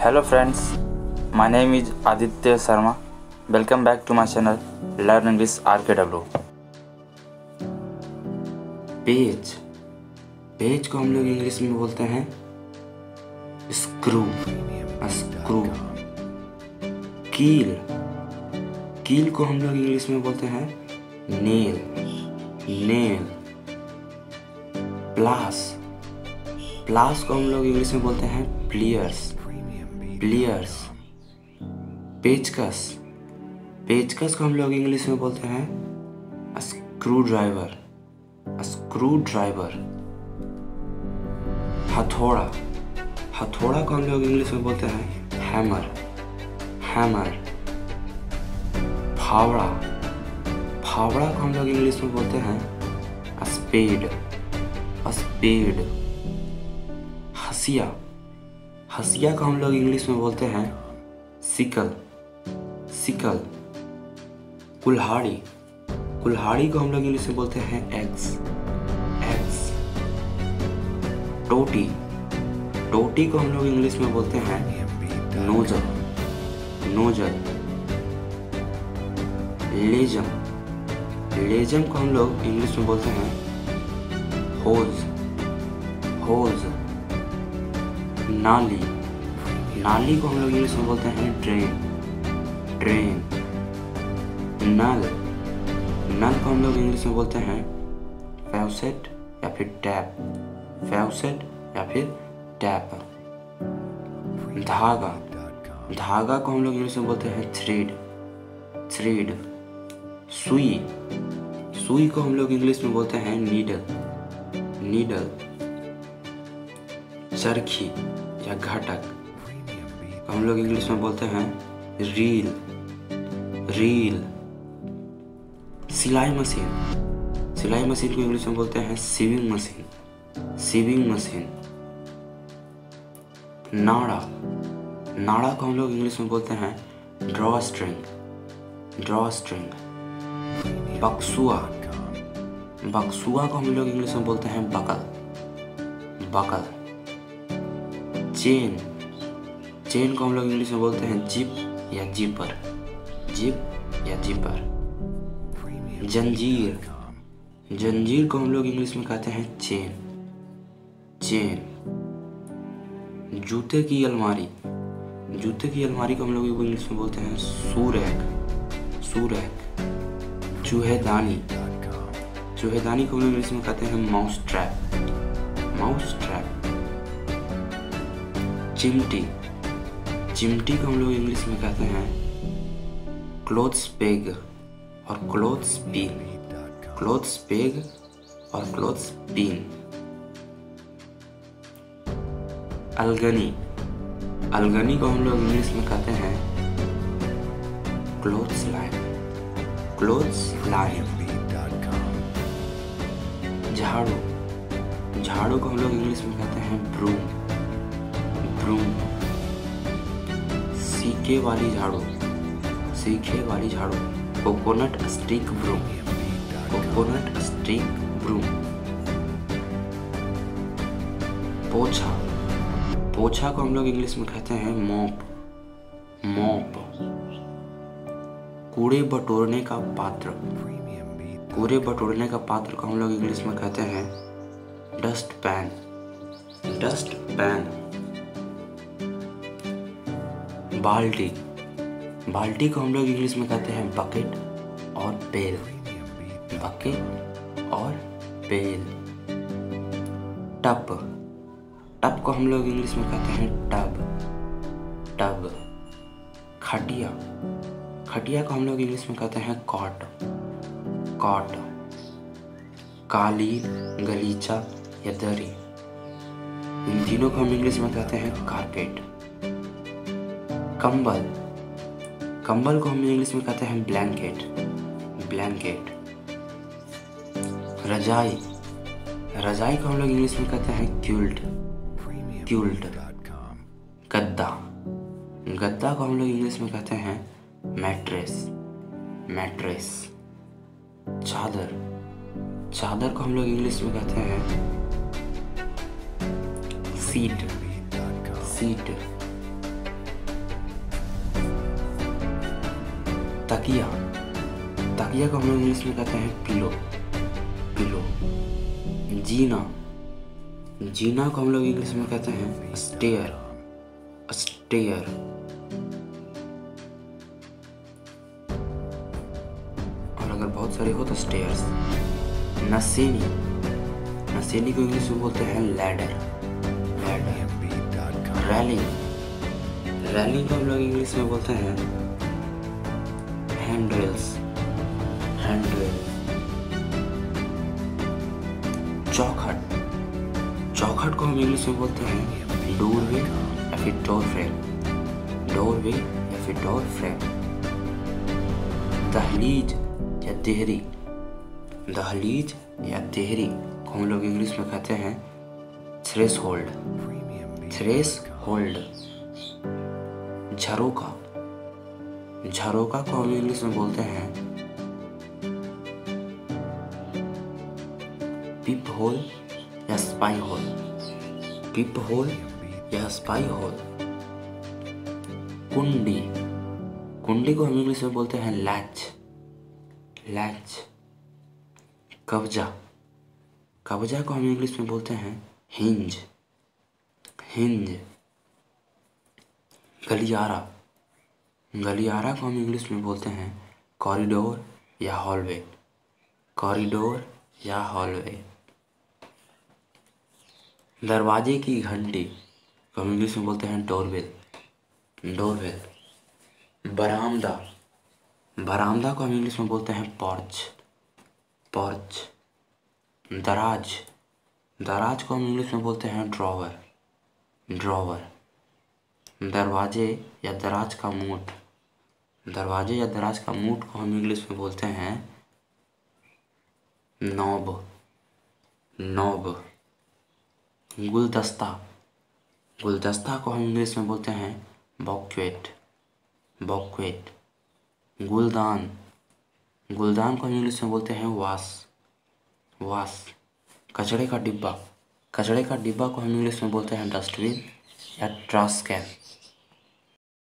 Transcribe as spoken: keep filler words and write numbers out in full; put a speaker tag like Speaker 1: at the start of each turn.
Speaker 1: Hello friends, my name is Aditya Sharma. Welcome back to my channel Learn English R K W. Page page को हम लोग English में बोलते हैं screw screw कील कील को हम लोग इंग्लिश में बोलते हैं नेल नेल प्लास प्लास को हम लोग इंग्लिश में बोलते हैं प्लियर्स प्लियर्स पेचकस पेचकस को हम लोग इंग्लिश में बोलते हैं स्क्रू ड्राइवर स्क्रू ड्राइवर हथौड़ा हथौड़ा को हम लोग इंग्लिश में बोलते हैं हैमर हैमर फावड़ा फावड़ा को हम लोग इंग्लिश में बोलते हैं स्पेड स्पेड हसिया हसिया को हम लोग इंग्लिश में बोलते हैं सिकल सिकल कुल्हाड़ी कुल्हाड़ी को हम लोग इंग्लिश में बोलते हैं एक्स एक्स टोटी टोटी को हम लोग इंग्लिश में बोलते हैं नोजल नोजल लेजम लेजम को हम लोग इंग्लिश में बोलते हैं होज होज नाली नाली को हम लोग इंग्लिश में बोलते हैं ड्रेन ड्रेन नल नल को हम लोग इंग्लिश में बोलते हैं फैउसेट या फिर टैप फैउसेट या फिर टैप धागा धागा को हम लोग इंग्लिश में बोलते हैं थ्रेड थ्रेड सुई सुई को हम लोग इंग्लिश में बोलते हैं नीडल नीडल चरखी या घटक हम लोग इंग्लिश में बोलते हैं रील रील सिलाई मशीन सिलाई मशीन को इंग्लिश में बोलते हैं सीविंग मशीन सीविंग मशीन नाड़ा नाड़ा को हम लोग इंग्लिश में बोलते हैं ड्रॉ स्ट्रिंग ड्रॉ स्ट्रिंग बक्सुआ बक्सुआ को हम लोग इंग्लिश में बोलते हैं बकल बकल चेन चेन को हम लोग इंग्लिश में बोलते हैं जिप या जिपर जिप या जिपर जंजीर जंजीर को हम लोग इंग्लिश में कहते हैं चेन चेन जूते की अलमारी जूते की अलमारी को हम लोग इंग्लिश में बोलते हैं शू रैक शू रैक चूहेदानी चूहेदानी को हम लोग इंग्लिश में कहते हैं माउस ट्रैप माउस ट्रैप चिमटी चिमटी को हम लोग इंग्लिश में कहते हैं क्लोथ्स पेग और क्लोथ्स पिन क्लोथ्स पेग और क्लोथ्स पिन अलगनी अलगनी को हम लोग इंग्लिश में कहते हैं क्लोथ्स लाइन क्लोथ्स लाइन झाड़ू झाड़ू को हम लोग इंग्लिश में कहते हैं ब्रूम ब्रूम सीखे वाली झाड़ू सीखे वाली झाड़ू coconut stick broom coconut stick broom पोछा पोछा को हम लोग इंग्लिश में कहते हैं मॉप मॉप कूड़े बटोरने का पात्र कूड़े बटोरने का पात्र को हम लोग इंग्लिश में कहते हैं डस्ट पैन डस्ट पैन बाल्टी बाल्टी को हम लोग इंग्लिश में कहते हैं बकेट और पेल बकेट और पेल टब टब को हम लोग इंग्लिश में कहते हैं टब टब खटिया खटिया को हम लोग इंग्लिश में कहते हैं कॉट कॉट कालीन गलीचा या दरी इन तीनों को हम इंग्लिश में कहते हैं कारपेट कंबल कंबल को हम इंग्लिश में कहते हैं ब्लैंकेट ब्लैंकेट रजाई रजाई को हम लोग इंग्लिश में कहते हैं क्यूल्ट क्यूल्ट गद्दा गद्दा को हम लोग इंग्लिश में कहते हैं मैट्रेस मैट्रेस चादर चादर को हम लोग इंग्लिश में कहते हैं सीट सीट तकिया, तकिया को हम लोग इंग्लिश में कहते हैं पिलो, पिलो। जीना, जीना को हम लोग इंग्लिश में कहते हैं स्टेयर, स्टेयर। और अगर बहुत सारे हो तो स्टेयर्स। नसेनी, नसेनी को इंग्लिश में बोलते हैं लैडर, लैडर। रैलिंग, रैलिंग को हम लोग इंग्लिश में बोलते हैं हैंडरेल्स, हैंडरेल। चौखट, चौखट को हम इंग्लिश में बोलते हैं डोरवे या फिर डोर फ्रेम, डोरवे या फिर डोर फ्रेम। दहलीज या देहरी, दहलीज या देहरी को हम लोग इंग्लिश में कहते हैं थ्रेस होल्ड, थ्रेस होल्ड। झरोका, झरोका को हम इंग्लिश में बोलते हैं पिप होल या स्पाई होल, पिप होल या स्पाई होल। कुंडी, कुंडी को हम इंग्लिश में बोलते हैं लैच, लैच। कब्जा, कब्जा को हम इंग्लिश में बोलते हैं हिंज, हिंज। गलियारा, गलियारा को हम इंग्लिश में बोलते हैं कॉरिडोर या हॉलवे, कॉरिडोर या हॉलवे। दरवाजे की घंटी को हम इंग्लिश में बोलते हैं डोरबेल, डोरबेल। बरामदा, बरामदा को हम इंग्लिश में बोलते हैं पॉर्च, पॉर्च। दराज, दराज को हम इंग्लिश में बोलते हैं ड्रॉवर, ड्रॉवर। दरवाजे या दराज का मूठ, दरवाजे या दराज का मूठ को हम इंग्लिश में बोलते हैं नॉब, नॉब। गुलदस्ता, गुलदस्ता को हम इंग्लिश में बोलते हैं बॉक्वेट, बॉक्वेट। गुलदान, गुलदान को हम इंग्लिश में बोलते हैं वास, वास। कचड़े का डिब्बा, कचड़े का डिब्बा को हम इंग्लिश में बोलते हैं डस्टबिन या ट्रैश कैन।